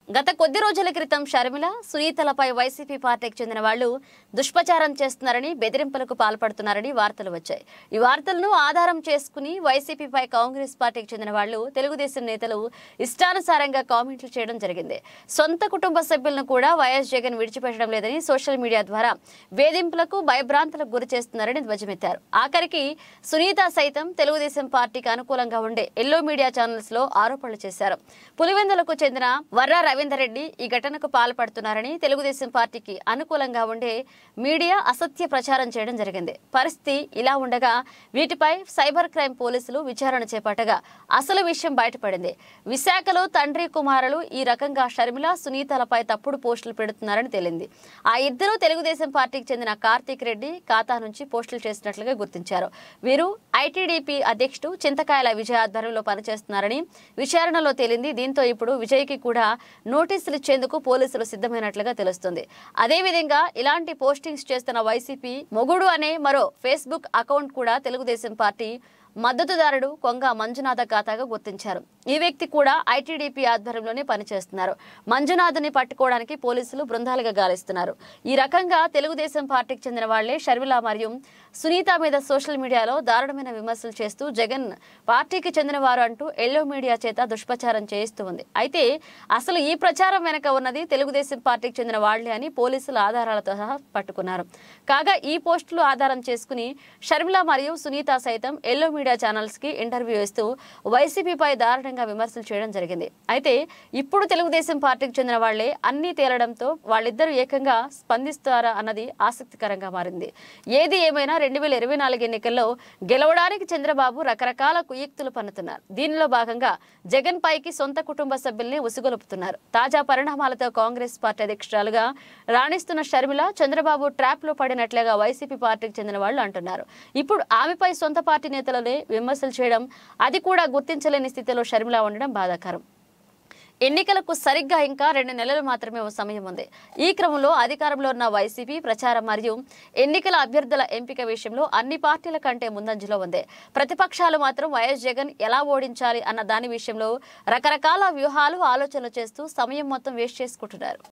గత కొద్ది రోజుల క్రితం షర్మిల, సునీతలపై వైసీపీ పార్టీకి చెందిన వాళ్లు దుష్ప్రచారం చేస్తున్నారని, బెదిరింపులకు పాల్పడుతున్నారని వార్తలు వచ్చాయి. ఈ వార్తలను ఆధారం చేసుకుని వైసీపీపై కాంగ్రెస్ పార్టీకి చెందిన వాళ్లు, తెలుగుదేశం నేతలు ఇష్టానుసారంగా కామెంట్లు చేయడం జరిగింది. సొంత కుటుంబ సభ్యులను కూడా వైఎస్ జగన్ విడిచిపెట్టడం లేదని సోషల్ మీడియా ద్వారా వేధింపులకు, భయభ్రాంతులకు గురి చేస్తున్నారని ధ్వజమెత్తారు. ఆఖరికి సునీత సైతం తెలుగుదేశం పార్టీకి అనుకూలంగా ఉండే ఎల్లో మీడియా ఛానల్స్ లో ఆరోపణలు చేశారు. పులివెందులకు చెందిన వర్రా రవీందర్ రెడ్డి ఈ ఘటనకు పాల్పడుతున్నారని, తెలుగుదేశం పార్టీకి అనుకూలంగా ఉండే మీడియా అసత్య ప్రచారం చేయడం జరిగింది. పరిస్థితి ఇలా ఉండగా వీటిపై సైబర్ క్రైమ్ పోలీసులు విచారణ చేపట్టగా అసలు విషయం బయటపడింది. విశాఖలో తండ్రి కుమారులు ఈ రకంగా షర్మిల, సునీతలపై తప్పుడు పోస్టులు పెడుతున్నారని తేలింది. ఆ ఇద్దరు తెలుగుదేశం పార్టీకి చెందిన కార్తీక్ రెడ్డి ఖాతా నుంచి పోస్టులు చేసినట్లుగా గుర్తించారు. వీరు ఐటీడీపీ అధ్యక్షుడు చింతకాయల విజయ్ ఆధ్వర్యంలో పనిచేస్తున్నారని విచారణలో తేలింది. దీంతో ఇప్పుడు విజయ్కి కూడా నోటీసులు ఇచ్చేందుకు పోలీసులు సిద్ధమైనట్లుగా తెలుస్తుంది. అదేవిధంగా ఇలాంటి పోస్టింగ్స్ చేస్తున్న వైసీపీ మొగుడు అనే మరో ఫేస్బుక్ అకౌంట్ కూడా తెలుగుదేశం పార్టీ మద్దతుదారుడు కొంగ మంజునాథ ఖాతాగా గుర్తించారు. ఈ వ్యక్తి కూడా ఐటీడీపీ ఆధ్వర్యంలోనే పనిచేస్తున్నారు. మంజునాథ్ని పట్టుకోవడానికి పోలీసులు బృందాలుగా గాలిస్తున్నారు. ఈ రకంగా తెలుగుదేశం పార్టీకి చెందిన వాళ్లే షర్మిల మరియు సునీత మీద సోషల్ మీడియాలో దారుణమైన విమర్శలు చేస్తూ జగన్ పార్టీకి చెందిన వారు అంటూ ఎల్లో మీడియా చేత దుష్ప్రచారం చేయిస్తూ ఉంది. అయితే అసలు ఈ ప్రచారం వెనక ఉన్నది తెలుగుదేశం పార్టీకి చెందిన వాళ్లే అని పోలీసులు ఆధారాలతో సహా పట్టుకున్నారు. కాగా ఈ పోస్టులు ఆధారం చేసుకుని షర్మిల మరియు సునీత సైతం ఎల్లో మీడియా ఛానల్స్ కి ఇంటర్వ్యూ ఇస్తూ వైసీపీపై దారుణంగా విమర్శలు చేయడం జరిగింది. అయితే ఇప్పుడు తెలుగుదేశం పార్టీకి చెందిన వాళ్లే అన్ని తేలడంతో వాళ్ళిద్దరూ ఏకంగా స్పందిస్తారా అన్నది ఆసక్తికరంగా మారింది. ఏది ఏమైనా 2024 ఎన్నికల్లో గెలవడానికి చంద్రబాబు రకరకాల కుయుక్తులు పన్నుతున్నారు. దీనిలో భాగంగా జగన్ పైకి సొంత కుటుంబ సభ్యుల్ని ఉసుగొలుపుతున్నారు. తాజా పరిణామాలతో కాంగ్రెస్ పార్టీ అధ్యక్షురాలుగా రాణిస్తున్న షర్మిల చంద్రబాబు ట్రాప్ లో పడినట్లుగా వైసీపీ పార్టీకి చెందిన వాళ్ళు అంటున్నారు. ఇప్పుడు ఆమెపై సొంత పార్టీ నేతలనే విమర్శలు చేయడం, అది కూడా గుర్తించలేని స్థితిలో షర్మిల ఉండడం బాధాకరం. ఎన్నికలకు సరిగ్గా ఇంకా 2 నెలలు మాత్రమే సమయం ఉంది. ఈ క్రమంలో అధికారంలో ఉన్న వైసీపీ ప్రచారం మరియు ఎన్నికల అభ్యర్థుల ఎంపిక విషయంలో అన్ని పార్టీల కంటే ముందంజలో ఉంది. ప్రతిపక్షాలు మాత్రం వైఎస్ జగన్ ఎలా ఓడించాలి అన్న దాని విషయంలో రకరకాల వ్యూహాలు, ఆలోచనలు చేస్తూ సమయం మొత్తం వేస్ట్ చేసుకుంటున్నారు.